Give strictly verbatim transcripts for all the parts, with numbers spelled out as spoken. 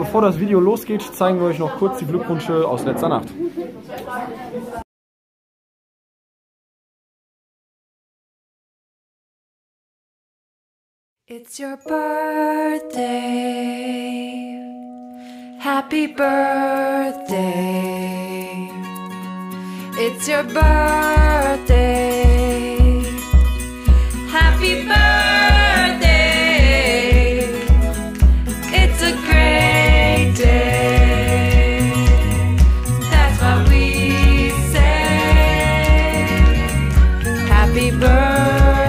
bevor das Video losgeht, zeigen wir euch noch kurz die Glückwünsche aus letzter Nacht. It's your birthday, happy birthday. It's your birthday, happy birthday. It's a great day, that's what we say. Happy birthday.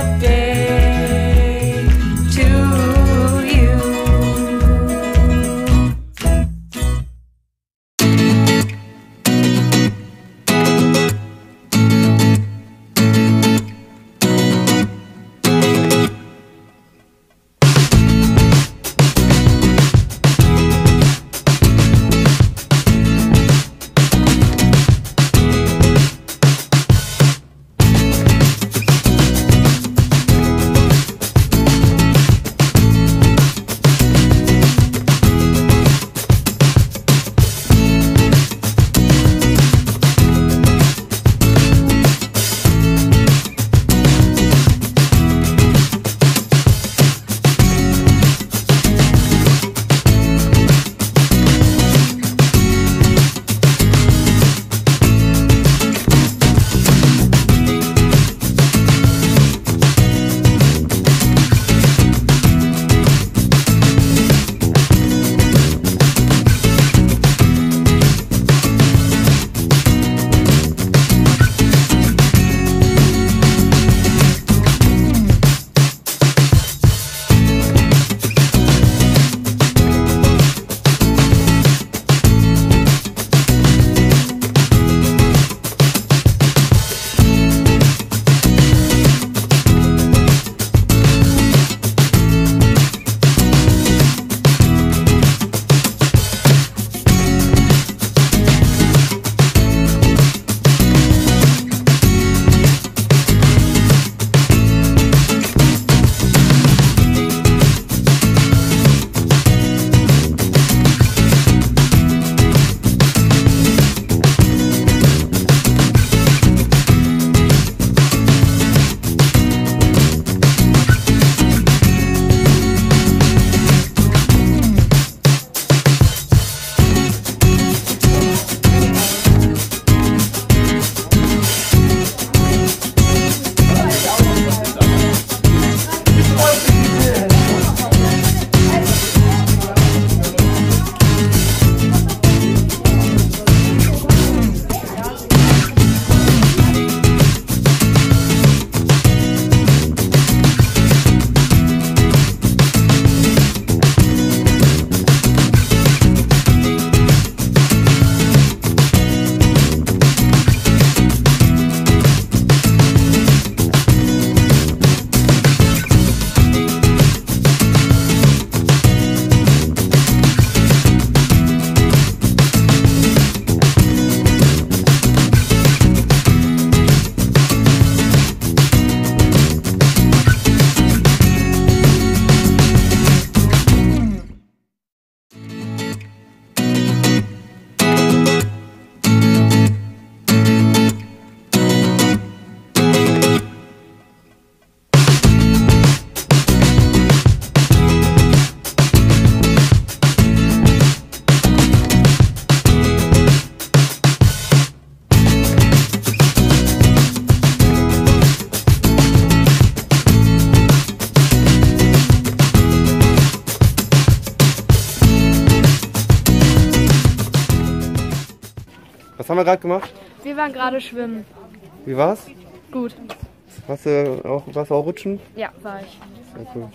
Was haben wir gerade gemacht? Wir waren gerade schwimmen. Wie war's? Gut. Warst du auch, warst du auch rutschen? Ja, war ich. Ja, cool.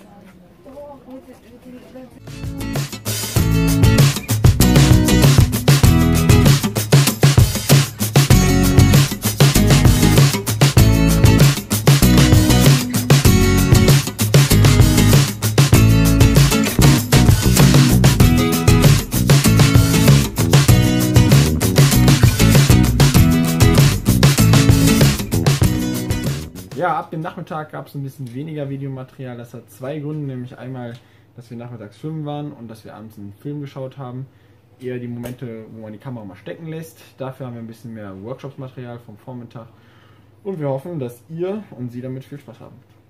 Ja, ab dem Nachmittag gab es ein bisschen weniger Videomaterial. Das hat zwei Gründe, nämlich einmal dass wir nachmittags schwimmen waren und dass wir abends einen Film geschaut haben. Eher die Momente, wo man die Kamera mal stecken lässt. Dafür haben wir ein bisschen mehr Workshop-Material vom Vormittag. Und wir hoffen, dass ihr und Sie damit viel Spaß haben.